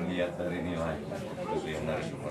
lihat dari nilai itu yang dari pemerintah.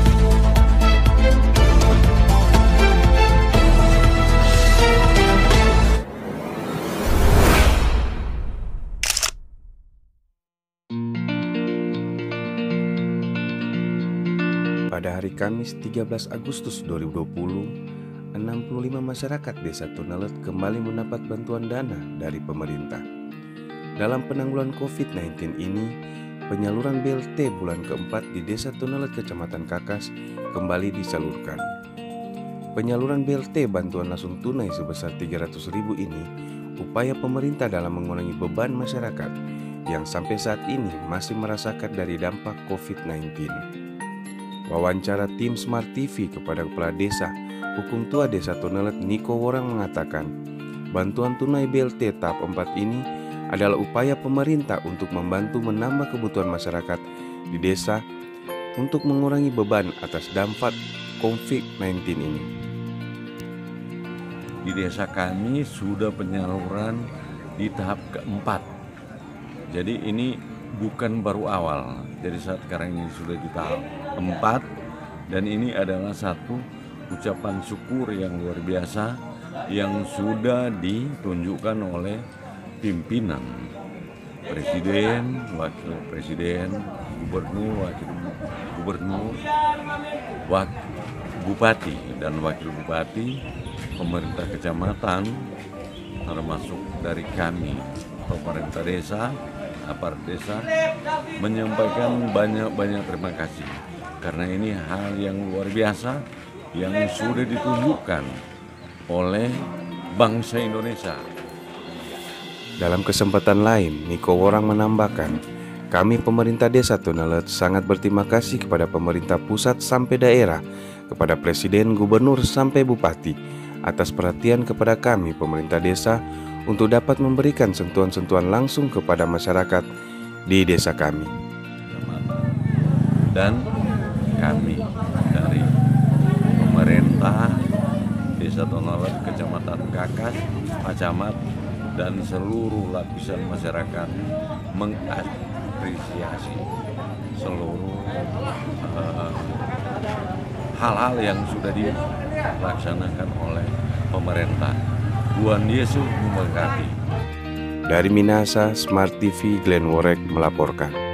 Pada hari Kamis 13 Agustus 2020, 65 masyarakat Desa Tunalet kembali mendapat bantuan dana dari pemerintah. Dalam penanggulangan COVID-19 ini, penyaluran BLT bulan keempat di Desa Tunalet Kecamatan Kakas kembali disalurkan. Penyaluran BLT bantuan langsung tunai sebesar 300.000 ini upaya pemerintah dalam mengurangi beban masyarakat yang sampai saat ini masih merasakan dari dampak COVID-19. Wawancara tim Smart TV kepada Kepala Desa Hukum Tua Desa Tunalet Niko Worang mengatakan, bantuan tunai BLT tahap 4 ini adalah upaya pemerintah untuk membantu menambah kebutuhan masyarakat di desa untuk mengurangi beban atas dampak COVID-19 ini. Di desa kami sudah penyaluran di tahap keempat. Jadi ini bukan baru awal. Jadi saat sekarang ini sudah di tahap 4 dan ini adalah satu ucapan syukur yang luar biasa yang sudah ditunjukkan oleh pimpinan presiden, wakil presiden, gubernur, wakil gubernur, bupati dan wakil bupati, pemerintah kecamatan, termasuk dari kami pemerintah desa, aparat desa, menyampaikan banyak terima kasih karena ini hal yang luar biasa yang sudah ditunjukkan oleh bangsa Indonesia. Dalam kesempatan lain, Niko Worang menambahkan, kami pemerintah Desa Tunalet sangat berterima kasih kepada pemerintah pusat sampai daerah, kepada presiden, gubernur sampai bupati atas perhatian kepada kami pemerintah desa untuk dapat memberikan sentuhan-sentuhan langsung kepada masyarakat di desa kami. Dan kami dari pemerintah Desa Tunalet, Kecamatan Kakas, Pak Camat, dan seluruh lapisan masyarakat mengapresiasi seluruh hal-hal yang sudah dilaksanakan oleh pemerintah. Tuhan Yesus memberkati. Dari Minahasa, Smart TV, Glenn Worek melaporkan.